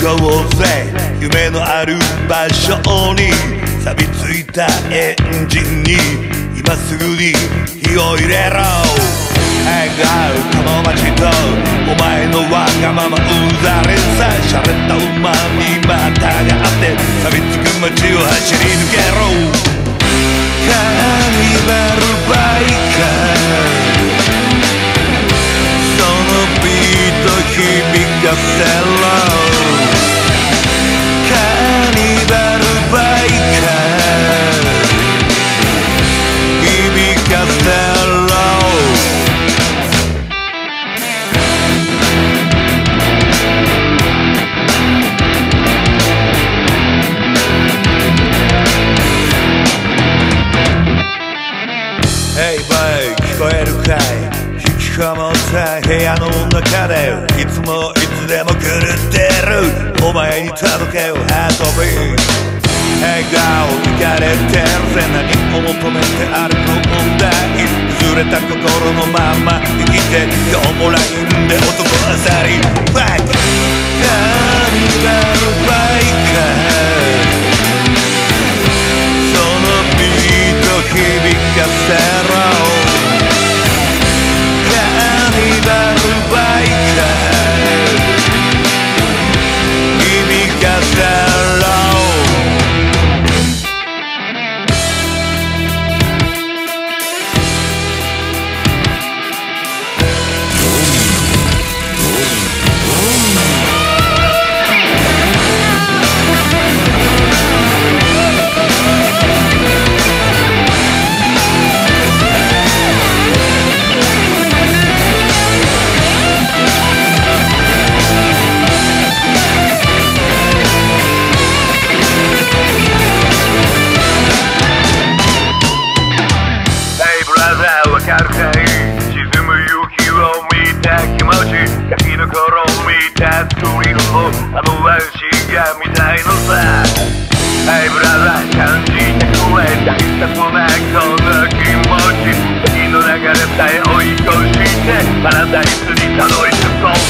行こうぜ夢のある場所に錆びついたエンジンに今すぐに火を入れろ Hang out この街とお前のわがままうざれさ洒落た馬にまたがって錆びつく街を走り抜けろカーニバルバイカーそのビート響かせろカーニバルバイカー響かせろHey boy 聞こえるかい引きこもった部屋の中でいつもいつでも狂ってるお前に届けよハートビート笑顔にかれてるぜ何を求めて歩くんだい崩れた心のまま生きて今日もラインで男あさりバイクカーニバルバイカーそのビート響かせろカーニバルバイカー響かせろわかるかい沈む夕日を見た気持ちガキの頃見たスクリーンをあのワンシーが見たいのさ Hey brother 感じてくれ大切なこの気持ち時の流れさえ追い越してパラダイスにたどり着こう